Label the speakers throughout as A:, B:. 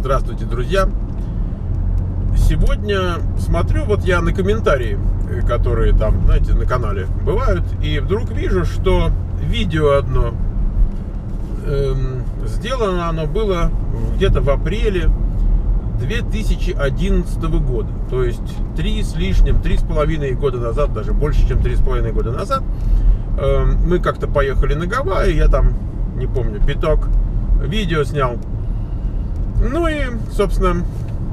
A: Здравствуйте, друзья! Сегодня смотрю вот я на комментарии, которые там, знаете, на канале бывают, и вдруг вижу, что видео одно сделано оно было где-то в апреле 2011 года. То есть 3,5 года назад, даже больше, чем 3,5 года назад, мы как-то поехали на Гавайи, я там, не помню, пяток видео снял. Ну и, собственно,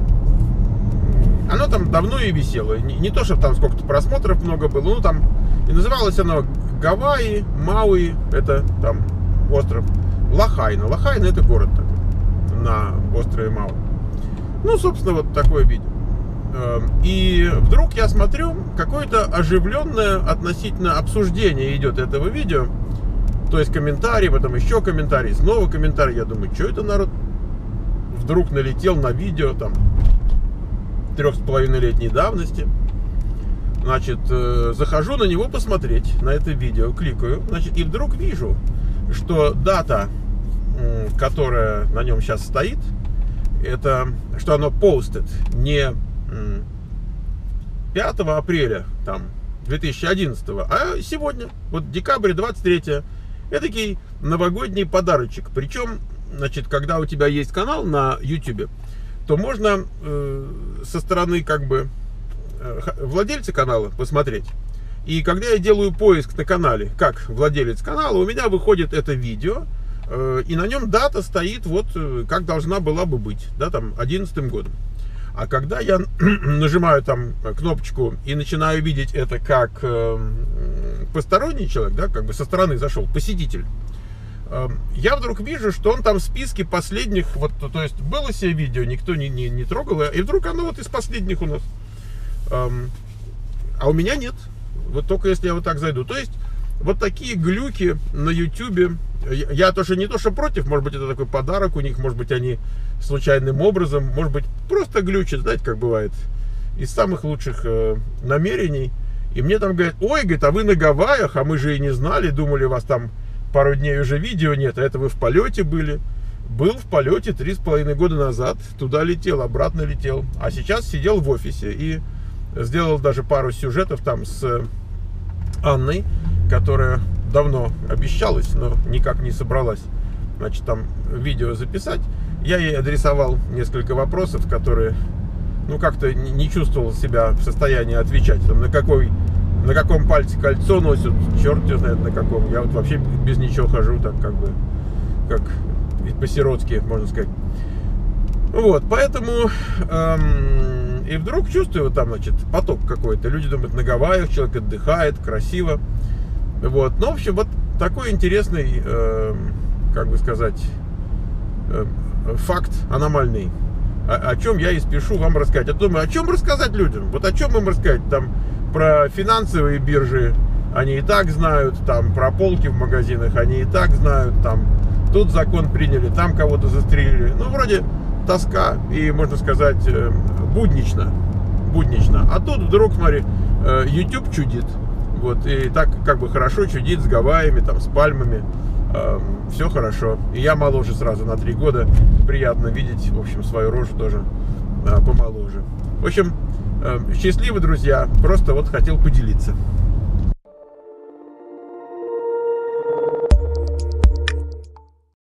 A: оно там давно и висело. Не то, чтобы там сколько-то просмотров много было, ну там, и называлось оно Гавайи, Мауи, это там остров Лахайна. Лахайна — это город такой на острове Мауи. Ну, собственно, вот такое видео. И вдруг я смотрю, какое-то оживленное относительно обсуждение идет этого видео. То есть комментарий, потом еще комментарий, снова комментарий. Я думаю, что это народ вдруг налетел на видео там 3,5-летней давности. Значит, захожу на него посмотреть, на это видео, кликаю, значит, и вдруг вижу, что дата, которая на нем сейчас стоит, это, что оно posted не 5 апреля там 2011, а сегодня, вот декабрь 23. Эдакий новогодний подарочек. Причем, значит, когда у тебя есть канал на YouTube, то можно со стороны как бы владельца канала посмотреть. И когда я делаю поиск на канале, как владелец канала, у меня выходит это видео, и на нем дата стоит вот как должна была бы быть, да, там 11 годом. А когда я нажимаю там кнопочку и начинаю видеть это как посторонний человек, да, как бы со стороны зашел, посетитель, я вдруг вижу, что он там в списке последних, вот, то есть было себе видео, никто не трогал, и вдруг оно вот из последних у нас. А у меня нет. Вот только если я вот так зайду. То есть вот такие глюки на YouTube. Я тоже не то, что против, может быть, это такой подарок у них, может быть, они случайным образом, может быть, просто глючат, знаете, как бывает, из самых лучших намерений. И мне там говорят: ой, говорит, а вы на Гавайях, а мы же и не знали, думали, у вас там пару дней уже видео нет, а это вы в полете были. Был в полете 3,5 года назад, туда летел, обратно летел, а сейчас сидел в офисе и сделал даже пару сюжетов там с Анной, которая давно обещалась, но никак не собралась, значит, там видео записать. Я ей адресовал несколько вопросов, которые, ну, как-то не чувствовал себя в состоянии отвечать. Там, на каком пальце кольцо носят, черт его знает на каком. Я вот вообще без ничего хожу, так как бы, как по-сиротски, можно сказать. Вот, поэтому и вдруг чувствую вот там, значит, поток какой-то. Люди думают, на Гавайях человек отдыхает, красиво. Вот, ну, в общем, вот такой интересный, как бы сказать, факт аномальный, о чем я и спешу вам рассказать. Я думаю, о чем рассказать людям? Вот о чем им рассказать? Там про финансовые биржи они и так знают, там про полки в магазинах они и так знают, там тут закон приняли, там кого-то застрелили. Ну, вроде тоска и, можно сказать, буднично. А тут вдруг, смотри, YouTube чудит. Вот, и так как бы хорошо чудит с Гавайями, там, с пальмами. Все хорошо. И я моложе сразу на 3 года. Приятно видеть, в общем, свою рожу тоже помоложе. В общем, счастливы, друзья. Просто вот хотел поделиться.